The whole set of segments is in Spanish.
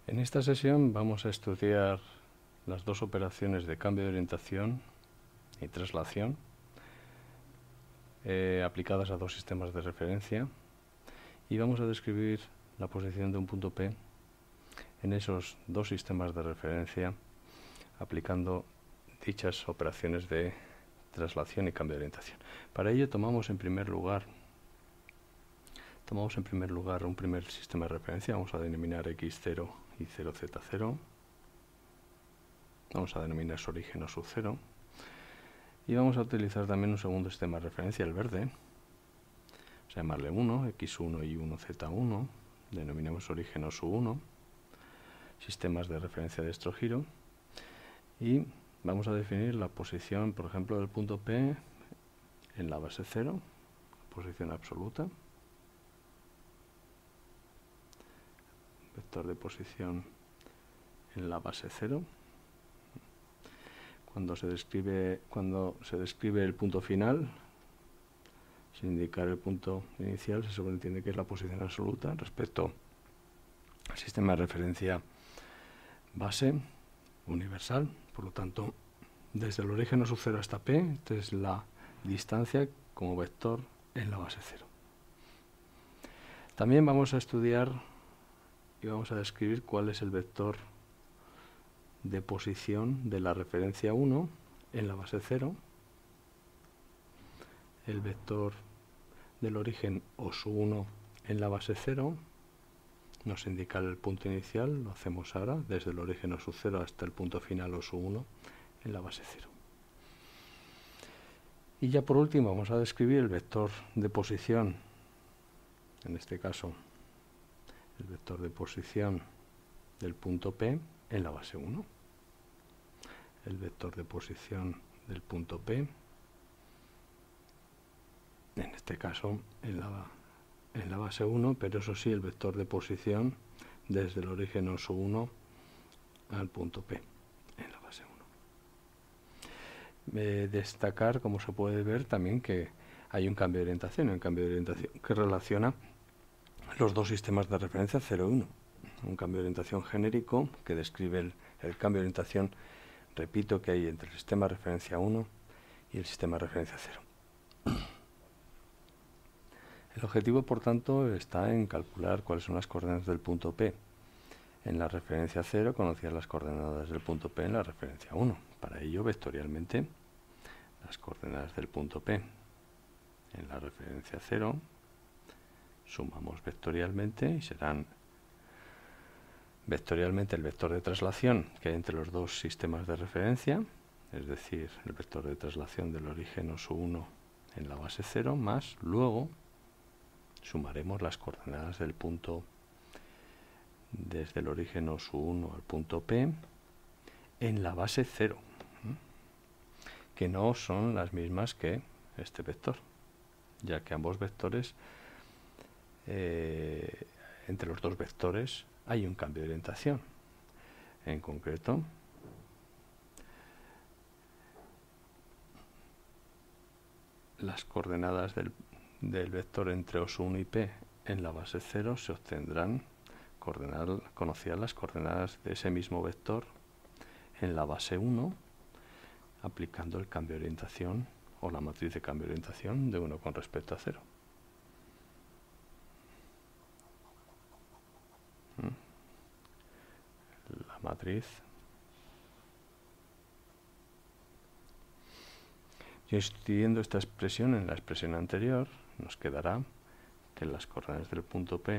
En esta sesión vamos a estudiar las dos operaciones de cambio de orientación y traslación aplicadas a dos sistemas de referencia, y vamos a describir la posición de un punto P en esos dos sistemas de referencia aplicando dichas operaciones de traslación y cambio de orientación. Para ello tomamos en primer lugar un primer sistema de referencia. Vamos a denominar x0 y 0z0. Vamos a denominar su origen o su 0. Y vamos a utilizar también un segundo sistema de referencia, el verde. Vamos a llamarle 1, x1 y 1z1. Denominamos su origen o su 1. Sistemas de referencia de estrogiro. Y vamos a definir la posición, por ejemplo, del punto P en la base 0, posición absoluta. Vector de posición en la base 0. Cuando se describe el punto final, sin indicar el punto inicial, se sobreentiende que es la posición absoluta respecto al sistema de referencia base universal. Por lo tanto, desde el origen o su 0 hasta P, esta es la distancia como vector en la base 0. También vamos a estudiar y vamos a describir cuál es el vector de posición de la referencia 1 en la base 0, el vector del origen o su 1 en la base 0, nos indica el punto inicial, lo hacemos ahora, desde el origen o su 0 hasta el punto final o su 1 en la base 0. Y ya por último vamos a describir el vector de posición, en este caso el vector de posición del punto P en la base 1. El vector de posición del punto P, en este caso en la base 1, pero eso sí, el vector de posición desde el origen o su 1 al punto P en la base 1. Destacar, como se puede ver, también que hay un cambio de orientación, que relaciona los dos sistemas de referencia 0 y 1. Un cambio de orientación genérico que describe el cambio de orientación, repito, que hay entre el sistema de referencia 1 y el sistema de referencia 0. El objetivo, por tanto, está en calcular cuáles son las coordenadas del punto P en la referencia 0, conocidas las coordenadas del punto P en la referencia 1. Para ello, vectorialmente, las coordenadas del punto P en la referencia 0 sumamos vectorialmente y serán vectorialmente el vector de traslación que hay entre los dos sistemas de referencia, es decir, el vector de traslación del origen o su 1 en la base 0, más luego sumaremos las coordenadas del punto desde el origen o su 1 al punto P en la base 0, que no son las mismas que este vector, ya que ambos vectores, entre los dos vectores hay un cambio de orientación. En concreto, las coordenadas del vector entre os1 y P en la base 0 se obtendrán conocidas las coordenadas de ese mismo vector en la base 1, aplicando el cambio de orientación o la matriz de cambio de orientación de 1 con respecto a 0. La matriz. Y sustituyendo esta expresión en la expresión anterior, nos quedará que las coordenadas del punto P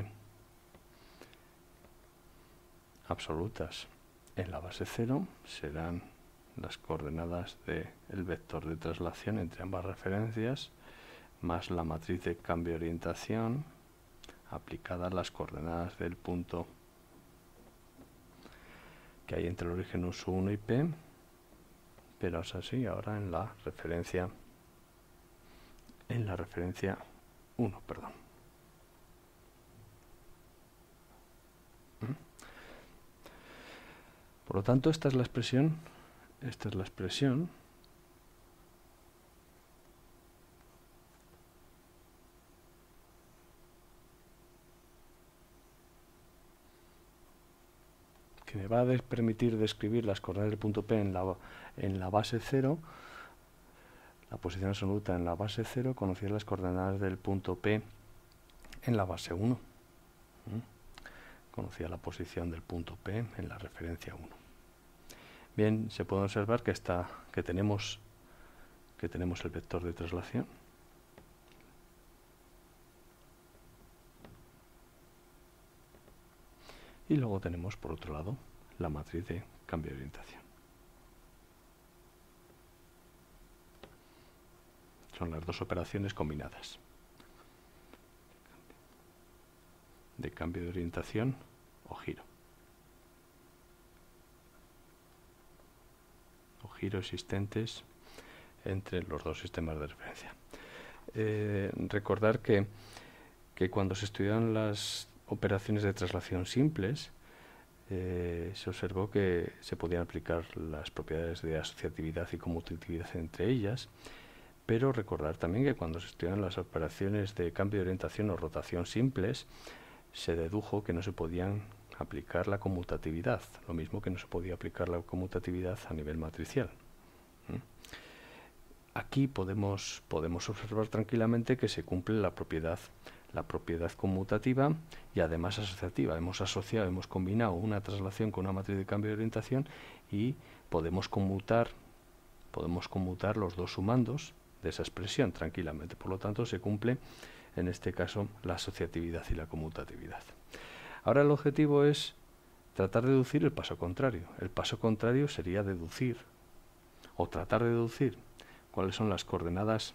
absolutas en la base 0 serán las coordenadas del vector de traslación entre ambas referencias más la matriz de cambio de orientación aplicada a las coordenadas del punto que hay entre el origen uso 1 y P, pero es así ahora en la referencia 1, perdón. Por lo tanto, esta es la expresión que me va a permitir describir las coordenadas del punto P en la base 0, la posición absoluta en la base 0, conocida las coordenadas del punto P en la base 1. Conocida la posición del punto P en la referencia 1. Bien, se puede observar que tenemos el vector de traslación. Y luego tenemos, por otro lado, la matriz de cambio de orientación. Son las dos operaciones combinadas. De cambio de orientación o giro. O giro existentes entre los dos sistemas de referencia. Recordar que cuando se estudian las operaciones de traslación simples, se observó que se podían aplicar las propiedades de asociatividad y conmutatividad entre ellas, pero recordar también que cuando se estudian las operaciones de cambio de orientación o rotación simples, se dedujo que no se podían aplicar la conmutatividad, lo mismo que no se podía aplicar la conmutatividad a nivel matricial. Aquí podemos observar tranquilamente que se cumple la propiedad conmutativa y además asociativa. Hemos combinado una traslación con una matriz de cambio de orientación y podemos conmutar los dos sumandos de esa expresión tranquilamente. Por lo tanto, se cumple en este caso la asociatividad y la conmutatividad. Ahora el objetivo es tratar de deducir el paso contrario. El paso contrario sería deducir o tratar de deducir cuáles son las coordenadas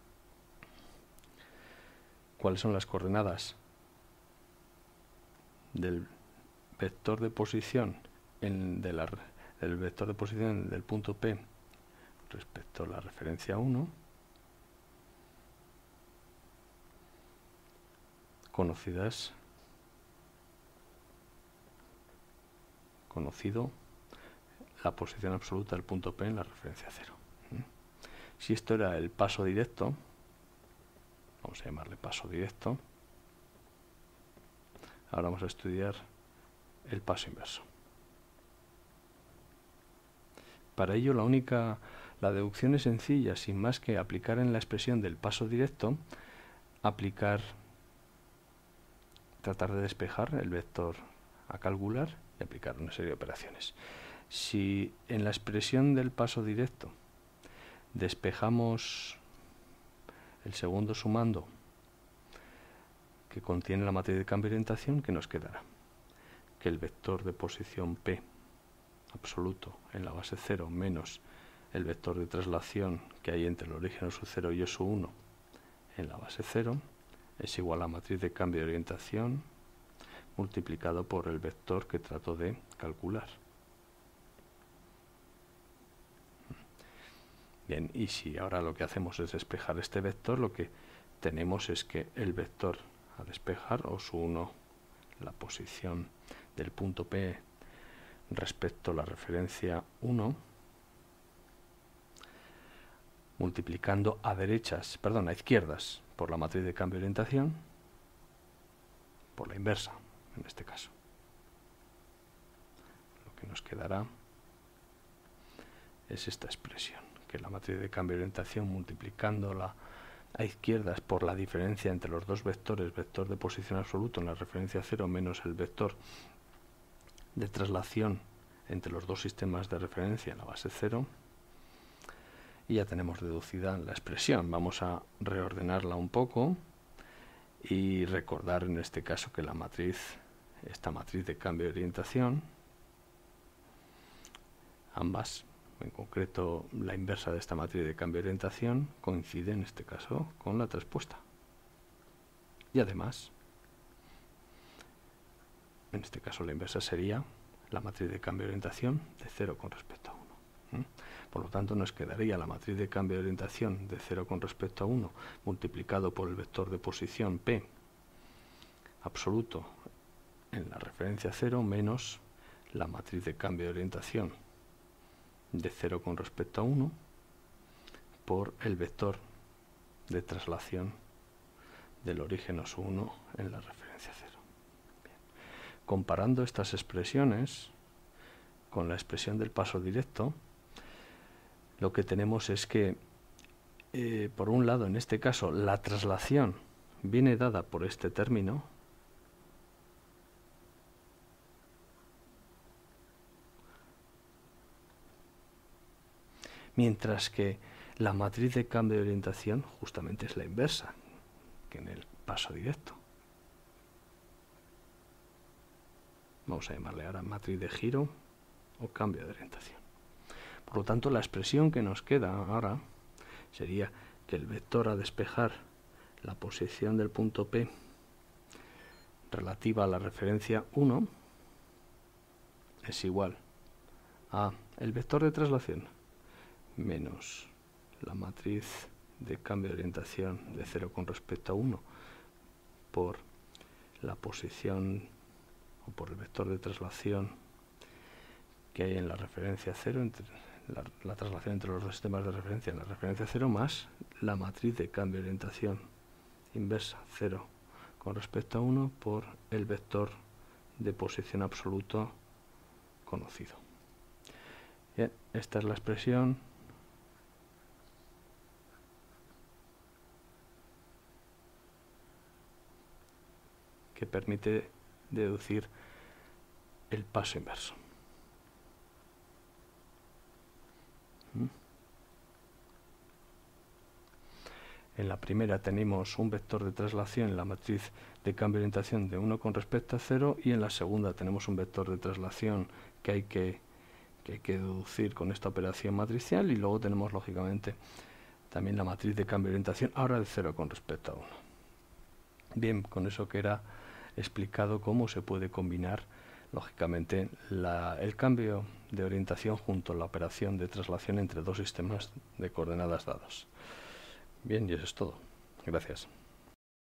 del vector de posición del vector de posición del punto P respecto a la referencia 1, conocido la posición absoluta del punto P en la referencia 0. Si esto era el paso directo, vamos a llamarle paso directo, ahora vamos a estudiar el paso inverso. Para ello la deducción es sencilla, sin más que aplicar en la expresión del paso directo, tratar de despejar el vector a calcular y aplicar una serie de operaciones. Si en la expresión del paso directo despejamos el segundo sumando que contiene la matriz de cambio de orientación, ¿qué nos quedará? Que el vector de posición P absoluto en la base 0 menos el vector de traslación que hay entre el origen U0 y U1 en la base 0 es igual a la matriz de cambio de orientación multiplicado por el vector que trato de calcular. Bien, y si ahora lo que hacemos es despejar este vector, lo que tenemos es que el vector a despejar, U1, la posición del punto P respecto a la referencia 1, multiplicando a izquierdas por la matriz de cambio de orientación, por la inversa, en este caso. Lo que nos quedará es esta expresión, que la matriz de cambio de orientación multiplicándola a izquierdas por la diferencia entre los dos vectores, vector de posición absoluto en la referencia 0 menos el vector de traslación entre los dos sistemas de referencia en la base 0, y ya tenemos deducida la expresión. Vamos a reordenarla un poco y recordar en este caso que esta matriz de cambio de orientación, ambas, en concreto la inversa de esta matriz de cambio de orientación, coincide en este caso con la traspuesta. Y además, en este caso la inversa sería la matriz de cambio de orientación de 0 con respecto a 1. Por lo tanto, nos quedaría la matriz de cambio de orientación de 0 con respecto a 1 multiplicado por el vector de posición P absoluto en la referencia 0 menos la matriz de cambio de orientación de 0 con respecto a 1 por el vector de traslación del origen U1 en la referencia 0. Bien. Comparando estas expresiones, con la expresión del paso directo, lo que tenemos es que, por un lado, en este caso, la traslación viene dada por este término, mientras que la matriz de cambio de orientación justamente es la inversa que en el paso directo. Vamos a llamarle ahora matriz de giro o cambio de orientación. Por lo tanto, la expresión que nos queda ahora sería que el vector a despejar la posición del punto P relativa a la referencia 1 es igual a el vector de traslación menos la matriz de cambio de orientación de 0 con respecto a 1 por la posición o por el vector de traslación que hay en la referencia 0, entre la traslación entre los dos sistemas de referencia en la referencia 0 más la matriz de cambio de orientación inversa 0 con respecto a 1 por el vector de posición absoluto conocido. Bien, esta es la expresión que permite deducir el paso inverso. En la primera tenemos un vector de traslación en la matriz de cambio de orientación de 1 con respecto a 0, y en la segunda tenemos un vector de traslación que hay que deducir con esta operación matricial, y luego tenemos lógicamente también la matriz de cambio de orientación ahora de 0 con respecto a 1. Bien, con eso queda explicado cómo se puede combinar lógicamente el cambio de orientación junto a la operación de traslación entre dos sistemas de coordenadas dados. Bien, y eso es todo. Gracias.